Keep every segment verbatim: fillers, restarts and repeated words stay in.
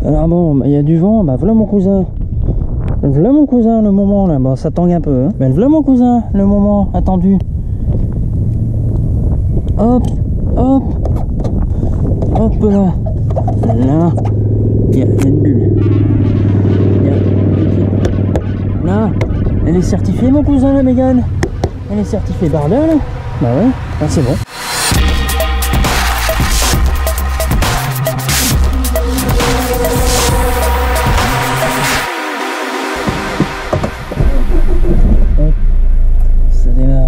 Alors bon, il bah, y a du vent, bah voilà mon cousin. Voilà mon cousin, le moment là, bon ça tangue un peu, hein. Mais voilà mon cousin, le moment attendu. Hop, hop, hop là. Là, il y a une bulle. Y a... Là, elle est certifiée mon cousin la Mégane. Elle est certifiée Bardal. Bah ouais, ah, c'est bon. Ça démarre.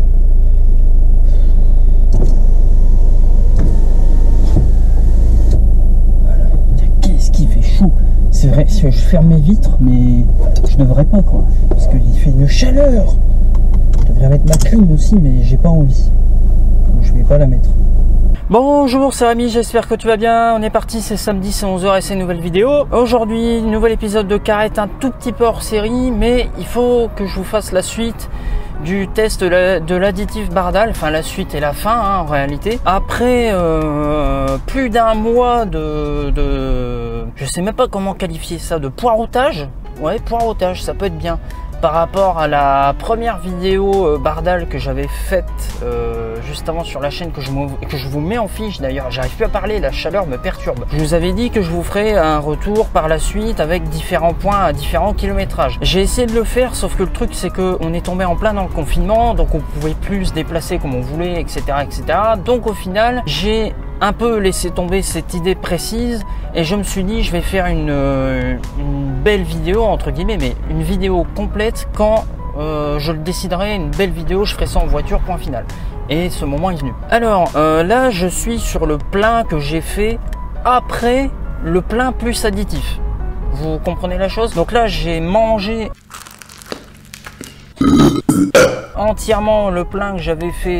Voilà. Qu'est-ce qui fait chaud. C'est vrai, si je ferme mes vitres, mais je devrais pas quoi. Parce qu'il fait une chaleur. Je devrais mettre ma clim aussi, mais j'ai pas envie. Donc je vais pas la mettre. Bonjour, c'est Rémi, j'espère que tu vas bien. On est parti, c'est samedi, c'est onze heures et c'est une nouvelle vidéo. Aujourd'hui, nouvel épisode de Carrette, un tout petit peu hors série, mais il faut que je vous fasse la suite du test de l'additif Bardal, enfin la suite et la fin hein, en réalité. Après euh, plus d'un mois de, de, je sais même pas comment qualifier ça, de poireautage. Ouais, poireautage, ça peut être bien. Par rapport à la première vidéo euh, Bardal que j'avais faite euh, juste avant sur la chaîne, que je, que je vous mets en fiche d'ailleurs, j'arrive plus à parler, la chaleur me perturbe. Je vous avais dit que je vous ferai un retour par la suite avec différents points à différents kilométrages. J'ai essayé de le faire, sauf que le truc c'est qu'on est tombé en plein dans le confinement, donc on pouvait plus se déplacer comme on voulait, et cetera et cetera. Donc au final, j'ai un peu laissé tomber cette idée précise et je me suis dit je vais faire une, euh, une belle vidéo entre guillemets, mais une vidéo complète quand euh, je le déciderai, une belle vidéo, je ferai ça en voiture, point final. Et ce moment est venu. Alors euh, là je suis sur le plein que j'ai fait après le plein plus additif. Vous comprenez la chose? Donc là j'ai mangé entièrement le plein que j'avais fait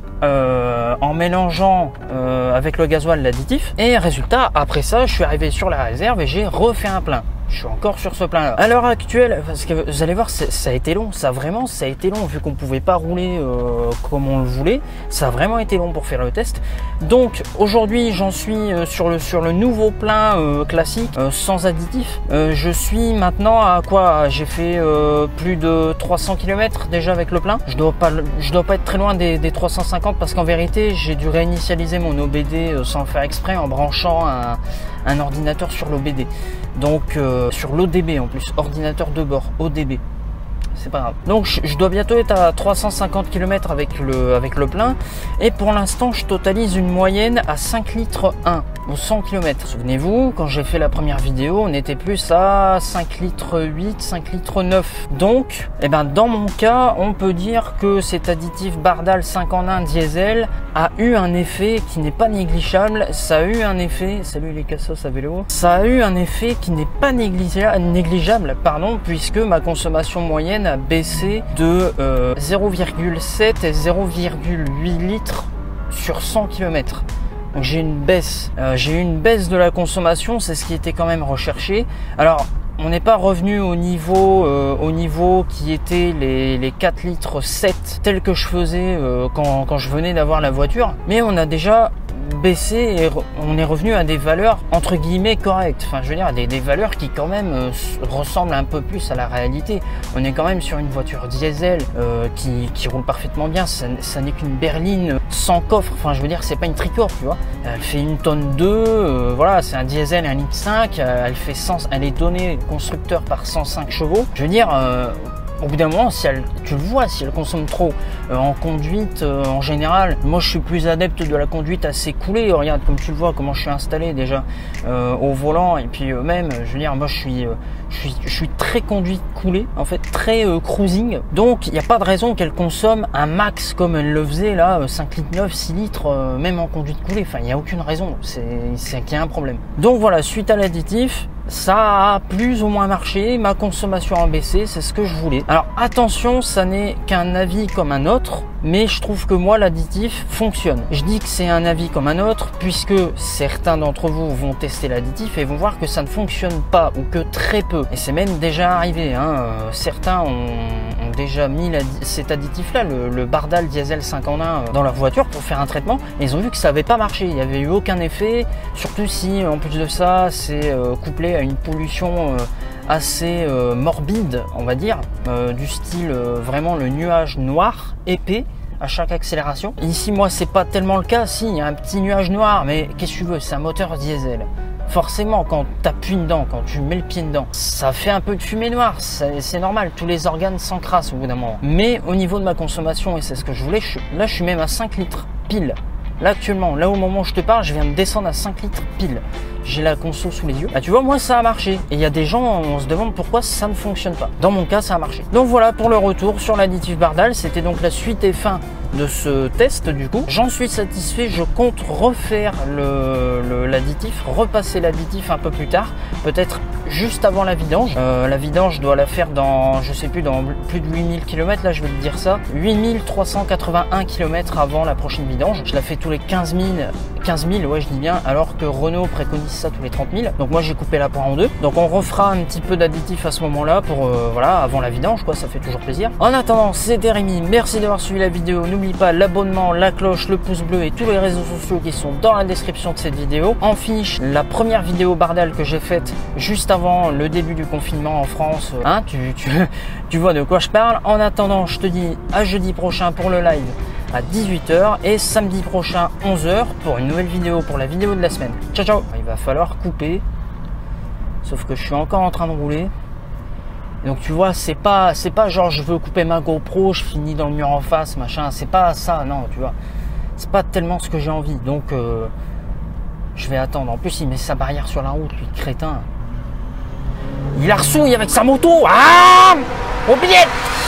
Euh, en mélangeant euh, avec le gasoil l'additif, et résultat après ça je suis arrivé sur la réserve et j'ai refait un plein. Je suis encore sur ce plein là. À l'heure actuelle, parce que vous allez voir, ça a été long, ça vraiment ça a été long, vu qu'on pouvait pas rouler euh, comme on le voulait, ça a vraiment été long pour faire le test. Donc aujourd'hui j'en suis euh, sur, le, sur le nouveau plein euh, classique, euh, sans additif. Euh, je suis maintenant à quoi? J'ai fait euh, plus de trois cents kilomètres déjà avec le plein. Je dois pas, je dois pas être très loin des, des trois cent cinquante, parce qu'en vérité j'ai dû réinitialiser mon O B D euh, sans le faire exprès, en branchant un, un ordinateur sur l'O B D. Donc euh, sur l'O D B en plus, ordinateur de bord, O D B. C'est pas grave. Donc je, je dois bientôt être à trois cent cinquante kilomètres avec le, avec le plein. Et pour l'instant je totalise une moyenne à cinq litres un au cent kilomètres. Souvenez-vous, quand j'ai fait la première vidéo, on était plus à cinq litres huit, cinq litres neuf. Donc, eh ben, dans mon cas, on peut dire que cet additif Bardal cinq en un diesel a eu un effet qui n'est pas négligeable. Ça a eu un effet, salut les cassos à vélo, ça a eu un effet qui n'est pas négligeable, négligeable pardon, puisque ma consommation moyenne a baissé de euh, zéro virgule sept et zéro virgule huit litres sur cent kilomètres. Donc j'ai une baisse, euh, j'ai eu une baisse de la consommation, c'est ce qui était quand même recherché. Alors on n'est pas revenu au niveau, euh, au niveau qui était les, les quatre litres sept tel que je faisais euh, quand, quand je venais d'avoir la voiture, mais on a déjà baissé et on est revenu à des valeurs entre guillemets correctes. Enfin je veux dire des, des valeurs qui quand même euh, ressemblent un peu plus à la réalité. On est quand même sur une voiture diesel euh, qui, qui roule parfaitement bien. Ça, ça n'est qu'une berline sans coffre. Enfin je veux dire c'est pas une tricorps, tu vois. Elle fait une tonne deux, euh, voilà, c'est un diesel un litre cinq. Euh, elle fait cent, elle est donnée constructeur par cent cinq chevaux. Je veux dire euh, au bout d'un moment, si elle, tu le vois, si elle consomme trop euh, en conduite, euh, en général, moi je suis plus adepte de la conduite assez coulée. Regarde, comme tu le vois, comment je suis installé déjà euh, au volant, et puis euh, même, je veux dire, moi je suis, euh, je suis, je suis très conduite coulée, en fait, très euh, cruising. Donc il n'y a pas de raison qu'elle consomme un max comme elle le faisait là, cinq litres neuf, six litres, euh, même en conduite coulée. Enfin, il n'y a aucune raison. C'est qu'il y a un problème. Donc voilà, suite à l'additif, ça a plus ou moins marché, ma consommation a baissé, c'est ce que je voulais. Alors attention, ça n'est qu'un avis comme un autre, mais je trouve que moi l'additif fonctionne. Je dis que c'est un avis comme un autre puisque certains d'entre vous vont tester l'additif et vont voir que ça ne fonctionne pas ou que très peu. Et c'est même déjà arrivé, hein. Certains ont, ont déjà mis la, cet additif là, le, le Bardal diesel cinq en un dans leur voiture pour faire un traitement, et ils ont vu que ça n'avait pas marché, il n'y avait eu aucun effet, surtout si en plus de ça c'est euh, couplé à une pollution euh, assez euh, morbide, on va dire, euh, du style euh, vraiment le nuage noir épais à chaque accélération. Ici moi c'est pas tellement le cas, si il y a un petit nuage noir, mais qu'est-ce que tu veux, c'est un moteur diesel. Forcément, quand tu appuies dedans, quand tu mets le pied dedans, ça fait un peu de fumée noire, c'est normal, tous les organes s'encrassent au bout d'un moment. Mais au niveau de ma consommation, et c'est ce que je voulais, je suis, là je suis même à cinq litres pile. Là actuellement, là au moment où je te parle, je viens de descendre à cinq litres pile. J'ai la conso sous les yeux. Bah, tu vois, moi ça a marché. Et il y a des gens, on se demande pourquoi ça ne fonctionne pas. Dans mon cas, ça a marché. Donc voilà pour le retour sur l'additif Bardal. C'était donc la suite et fin de ce test du coup. J'en suis satisfait. Je compte refaire l'additif, repasser l'additif un peu plus tard. Peut-être juste avant la vidange. Euh, la vidange, je dois la faire dans, je sais plus, dans plus de huit mille kilomètres. Là, je vais te dire ça. huit mille trois cent quatre-vingt-un kilomètres avant la prochaine vidange. Je la fais tous les quinze mille. quinze mille, ouais, je dis bien, alors que Renault préconise ça tous les trente mille. Donc moi j'ai coupé la poire en deux. Donc on refera un petit peu d'additif à ce moment-là pour euh, voilà, avant la vidange quoi, ça fait toujours plaisir. En attendant, c'était Rémi, merci d'avoir suivi la vidéo. N'oublie pas l'abonnement, la cloche, le pouce bleu et tous les réseaux sociaux qui sont dans la description de cette vidéo. En fiche, la première vidéo Bardal que j'ai faite juste avant le début du confinement en France. Hein, tu, tu, tu vois de quoi je parle. En attendant, je te dis à jeudi prochain pour le live à dix-huit heures et samedi prochain onze heures pour une nouvelle vidéo, pour la vidéo de la semaine. Ciao ciao. Il va falloir couper, sauf que je suis encore en train de rouler. Donc tu vois, c'est pas c'est pas genre je veux couper ma GoPro, je finis dans le mur en face, machin, c'est pas ça, non, tu vois. C'est pas tellement ce que j'ai envie, donc euh, je vais attendre. En plus il met sa barrière sur la route, lui, crétin. Il a ressouille avec sa moto. Ah, oublié.